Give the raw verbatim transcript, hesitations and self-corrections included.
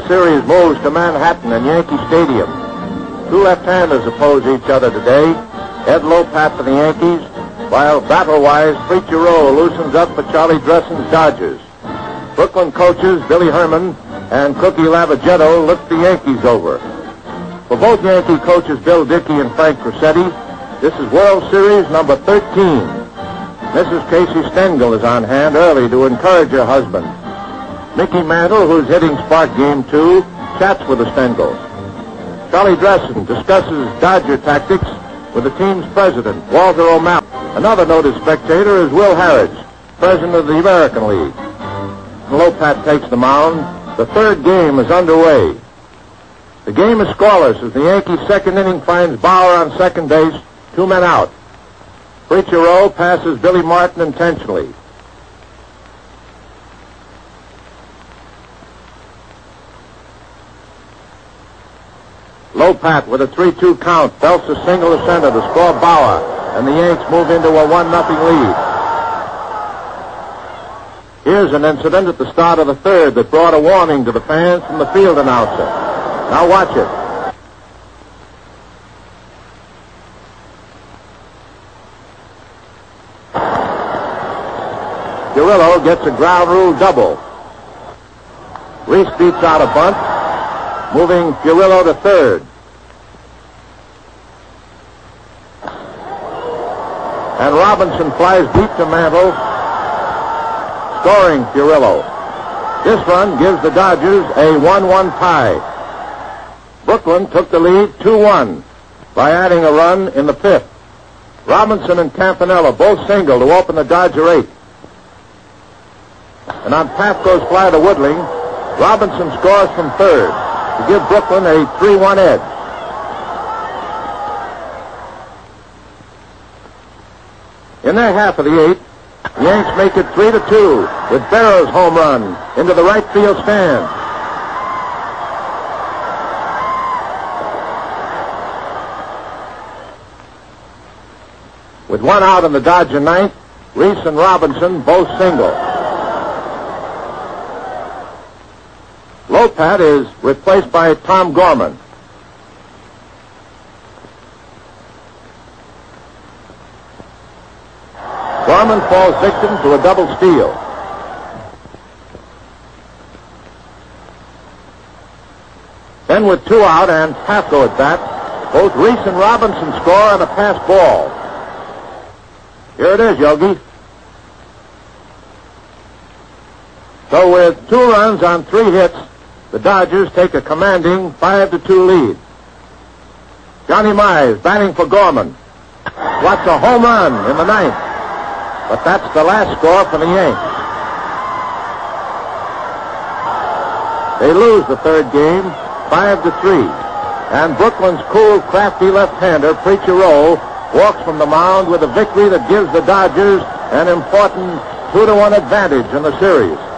series moves to Manhattan and Yankee Stadium. Two left-handers oppose each other today. Ed Lopat for the Yankees, while battle-wise, Preacher Rowe loosens up for Charlie Dressen's Dodgers. Brooklyn coaches Billy Herman and Cookie Lavagetto look the Yankees over. For both Yankee coaches Bill Dickey and Frank Crosetti, this is World Series number thirteen. Missus Casey Stengel is on hand early to encourage her husband. Mickey Mantle, who's hitting spark game two, chats with the Stengels. Charlie Dressen discusses Dodger tactics with the team's president, Walter O'Malley. Another noted spectator is Will Harridge, president of the American League. Lopat takes the mound. The third game is underway. The game is scoreless as the Yankees' second inning finds Bauer on second base, two men out. Preacher Rowe passes Billy Martin intentionally. Lopat with a three two count belts a single to center to score Bauer, and the Yanks move into a one nothing lead. Here's an incident at the start of the third that brought a warning to the fans from the field announcer. Now watch it. Cirillo gets a ground rule double. Reese beats out a bunt, moving Cirillo to third. And Robinson flies deep to Mantle, scoring Cirillo. This run gives the Dodgers a one one tie. Brooklyn took the lead two one by adding a run in the fifth. Robinson and Campanella both single to open the Dodger eighth. And on Pafko's fly to Woodling, Robinson scores from third to give Brooklyn a three one edge. In their half of the eighth, the Yanks make it three to two with Barrow's home run into the right field stand. With one out in the Dodger ninth, Reese and Robinson both single. Lopat is replaced by Tom Gorman. Gorman falls victim to a double steal. Then with two out and Pafko at bat, both Reese and Robinson score on a pass ball. Here it is, Yogi. So with two runs on three hits, the Dodgers take a commanding five to two lead. Johnny Mize batting for Gorman. What's a home run in the ninth? But that's the last score for the Yanks. They lose the third game, five to three. And Brooklyn's cool, crafty left-hander, Preacher Rowe, walks from the mound with a victory that gives the Dodgers an important two to one advantage in the series.